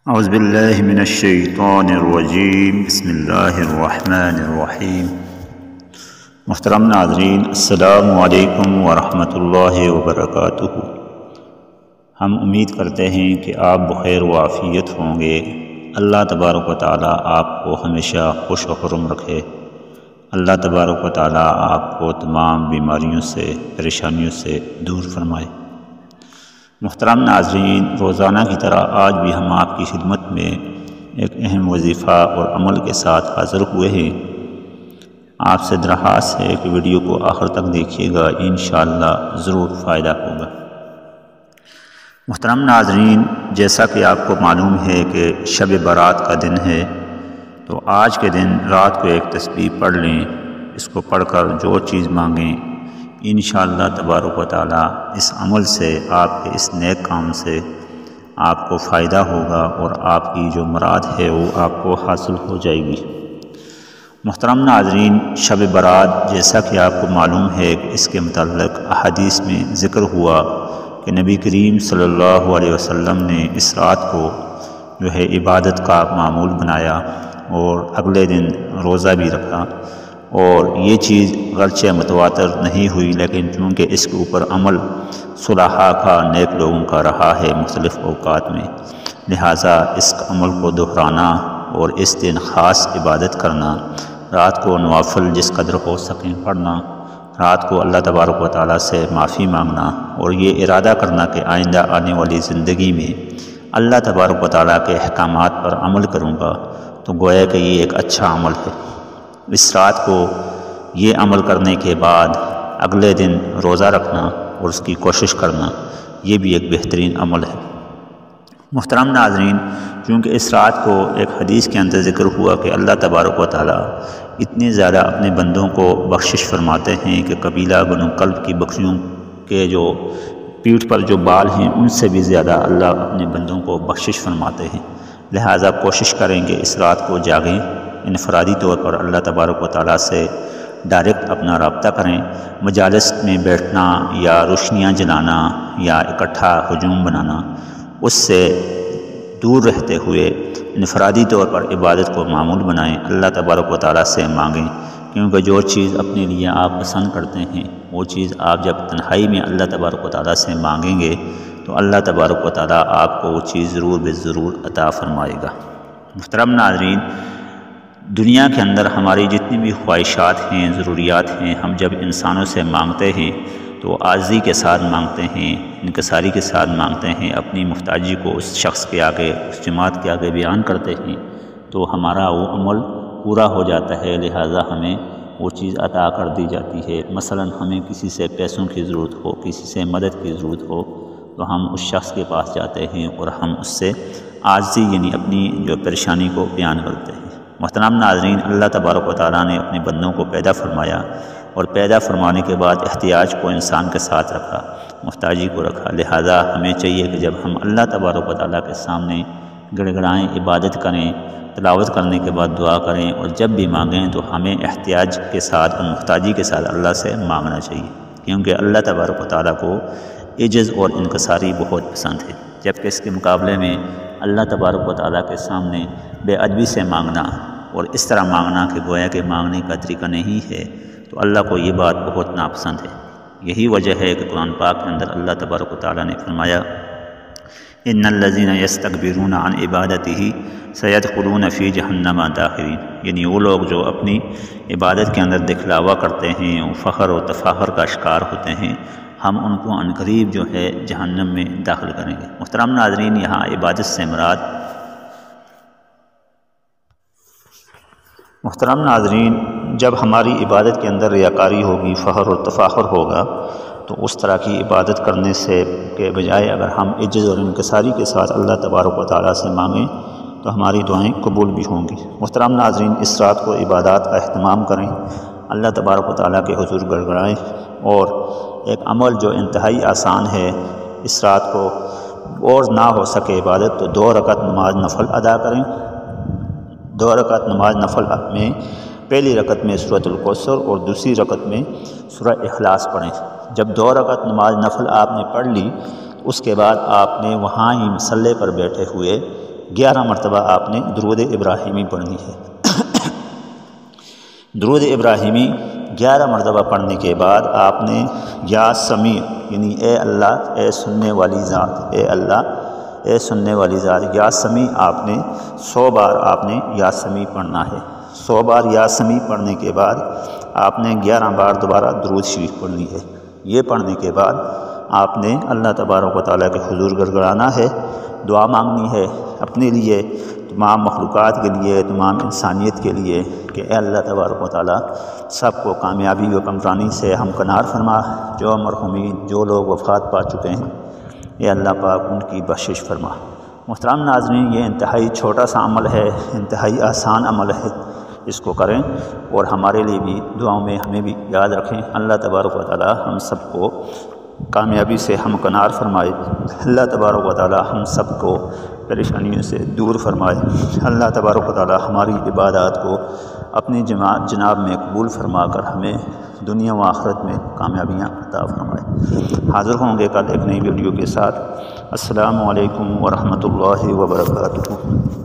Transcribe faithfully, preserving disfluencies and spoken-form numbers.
اعوذ باللہ من الشیطان الرجیم بسم اللہ الرحمن الرحیم۔ محترم ناظرین، السلام علیکم ورحمۃ اللہ وبرکاتہ۔ ہم امید کرتے ہیں کہ آپ بخیر و عافیت ہوں گے۔ اللہ تبارک و تعالیٰ آپ کو ہمیشہ خوش و خرم رکھے۔ اللہ تبارک و تعالیٰ آپ کو تمام بیماریوں سے، پریشانیوں سے دور فرمائے۔ محترم ناظرین، روزانہ کی طرح آج بھی ہم آپ کی خدمت میں ایک اہم وظیفہ اور عمل کے ساتھ حاضر ہوئے ہیں۔ آپ سے درخواست ہے کہ ویڈیو کو آخر تک دیکھیے گا، انشاءاللہ ضرور فائدہ ہوگا۔ محترم ناظرین، جیسا کہ آپ کو معلوم ہے کہ شب برات کا دن ہے، تو آج کے دن رات کو ایک تسبیح پڑھ لیں۔ اس کو پڑھ کر جو چیز مانگیں انشاءاللہ تبارک و تعالیٰ اس عمل سے، آپ کے اس نیک کام سے آپ کو فائدہ ہوگا اور آپ کی جو مراد ہے وہ آپ کو حاصل ہو جائے گی۔ محترم ناظرین، شب برات جیسا کہ آپ کو معلوم ہے کہ اس کے متعلق احادیث میں ذکر ہوا کہ نبی کریم صلی اللہ علیہ وسلم نے اس رات کو جو ہے عبادت کا معمول بنایا اور اگلے دن روزہ بھی رکھا، اور یہ چیز گرچہ متواتر نہیں ہوئی لیکن چونکہ اس کے اوپر عمل صلحاء کا، نیک لوگوں کا رہا ہے مختلف اوقات میں، لہٰذا اس عمل کو دہرانا اور اس دن خاص عبادت کرنا، رات کو نوافل جس قدر ہو سکیں پڑھنا، رات کو اللہ تبارک و تعالیٰ سے معافی مانگنا اور یہ ارادہ کرنا کہ آئندہ آنے والی زندگی میں اللہ تبارک و تعالیٰ کے احکامات پر عمل کروں گا، تو گویا کہ یہ ایک اچھا عمل ہے۔ اس رات کو یہ عمل کرنے کے بعد اگلے دن روزہ رکھنا اور اس کی کوشش کرنا، یہ بھی ایک بہترین عمل ہے۔ محترم ناظرین، چونکہ اس رات کو ایک حدیث کے اندر ذکر ہوا کہ اللہ تبارک و تعالیٰ اتنے زیادہ اپنے بندوں کو بخشش فرماتے ہیں کہ قبیلہ بنو کلب کی بکریوں کے جو پیٹھ پر جو بال ہیں ان سے بھی زیادہ اللہ اپنے بندوں کو بخشش فرماتے ہیں، لہٰذا کوشش کریں کہ اس رات کو جاگیں، انفرادی طور پر اللہ تبارک و تعالیٰ سے ڈائریکٹ اپنا رابطہ کریں۔ مجالس میں بیٹھنا یا روشنیاں جلانا یا اکٹھا ہجوم بنانا، اس سے دور رہتے ہوئے انفرادی طور پر عبادت کو معمول بنائیں، اللہ تبارک و تعالیٰ سے مانگیں، کیونکہ جو چیز اپنے لیے آپ پسند کرتے ہیں وہ چیز آپ جب تنہائی میں اللہ تبارک و تعالیٰ سے مانگیں گے تو اللہ تبارک و تعالیٰ آپ کو وہ چیز ضرور بے ضرور عطا فرمائے گا۔ محترم ناظرین، دنیا کے اندر ہماری جتنی بھی خواہشات ہیں، ضروریات ہیں، ہم جب انسانوں سے مانگتے ہیں تو عاجزی کے ساتھ مانگتے ہیں، انکساری کے ساتھ مانگتے ہیں، اپنی محتاجی کو اس شخص کے آگے، اس جماعت کے آگے بیان کرتے ہیں، تو ہمارا وہ عمل پورا ہو جاتا ہے، لہٰذا ہمیں وہ چیز عطا کر دی جاتی ہے۔ مثلا ہمیں کسی سے پیسوں کی ضرورت ہو، کسی سے مدد کی ضرورت ہو، تو ہم اس شخص کے پاس جاتے ہیں اور ہم اس سے عاجزی یعنی اپنی جو پریشانی کو بیان کرتے ہیں۔ محترم ناظرین، اللہ تبارک و تعالیٰ نے اپنے بندوں کو پیدا فرمایا اور پیدا فرمانے کے بعد احتیاج کو انسان کے ساتھ رکھا، محتاجی کو رکھا، لہٰذا ہمیں چاہیے کہ جب ہم اللہ تبارک و تعالیٰ کے سامنے گڑ گڑائیں، عبادت کریں، تلاوت کرنے کے بعد دعا کریں اور جب بھی مانگیں تو ہمیں احتیاج کے ساتھ اور محتاجی کے ساتھ اللہ سے مانگنا چاہیے، کیونکہ اللہ تبارک و تعالیٰ کو عجز اور انکساری بہت پسند ہے، جبکہ اس کے مقابلے میں اللہ تبارک و تعالیٰ کے سامنے بے ادبی سے مانگنا اور اس طرح مانگنا کہ گویا کہ مانگنے کا طریقہ نہیں ہے، تو اللہ کو یہ بات بہت ناپسند ہے۔ یہی وجہ ہے کہ قرآن پاک کے اندر اللہ تبارک و تعالیٰ نے فرمایا ان الذین یستکبرون عن عبادتہ سیدخلون فی جہنم داخرین، یعنی وہ لوگ جو اپنی عبادت کے اندر دکھلاوا کرتے ہیں، فخر و تفاخر کا شکار ہوتے ہیں، ہم ان کو عنقریب جو ہے جہنم میں داخل کریں گے۔ محترم ناظرین، یہاں عبادت سے مراد محترم ناظرین جب ہماری عبادت کے اندر ریاکاری ہوگی، فخر و تفاخر ہوگا، تو اس طرح کی عبادت کرنے سے کے بجائے اگر ہم عجز اور انکساری کے ساتھ اللہ تبارک و تعالیٰ سے مانگیں تو ہماری دعائیں قبول بھی ہوں گی۔ محترم ناظرین، اس رات کو عبادات کا اہتمام کریں، اللہ تبارک و تعالیٰ کے حضور گڑ گڑائیں، اور ایک عمل جو انتہائی آسان ہے، اس رات کو اور نہ ہو سکے عبادت تو دو رکعت نماز نفل ادا کریں۔ دو رکعت نماز نفل میں پہلی رکعت میں سورۃ الکوثر اور دوسری رکعت میں سورہ اخلاص پڑھیں۔ جب دو رکعت نماز نفل آپ نے پڑھ لی، اس کے بعد آپ نے وہاں ہی مصلی پر بیٹھے ہوئے گیارہ مرتبہ آپ نے درود ابراہیمی پڑھنی ہے۔ درود ابراہیمی گیارہ مرتبہ پڑھنے کے بعد آپ نے یا سمیع یعنی اے اللہ اے سننے والی ذات، اے اللہ اے سننے والی ذات، یا سمیع آپ نے سو بار آپ نے یا سمیع پڑھنا ہے۔ سو بار یا سمیع پڑھنے کے بعد آپ نے گیارہ بار دوبارہ درود شریف پڑھنی ہے۔ یہ پڑھنے کے بعد آپ نے اللہ تبارک و تعالیٰ کے حضور گڑگڑانا ہے، دعا مانگنی ہے اپنے لیے، تمام مخلوقات کے لیے، تمام انسانیت کے لیے کہ اے اللہ تبارک و تعالیٰ سب کو کامیابی و کمرانی سے ہمکنار فرما، جو مرحومین جو لوگ وفات پا چکے ہیں اے اللہ پاک ان کی بخشش فرما۔ محترم ناظرین، یہ انتہائی چھوٹا سا عمل ہے، انتہائی آسان عمل ہے، اس کو کریں اور ہمارے لیے بھی دعاؤں میں ہمیں بھی یاد رکھیں۔ اللہ تبارک و تعالیٰ ہم سب کو کامیابی سے ہمکنار فرمائے، اللہ تبارک و تعالیٰ ہم سب کو پریشانیوں سے دور فرمائے، اللہ تبارک و تعالیٰ ہماری عبادات کو اپنی جناب میں قبول فرما کر ہمیں دنیا و آخرت میں کامیابیاں عطا فرمائے۔ حاضر ہوں گے کل ایک نئی ویڈیو کے ساتھ۔ السلام علیکم ورحمۃ اللہ وبرکاتہ۔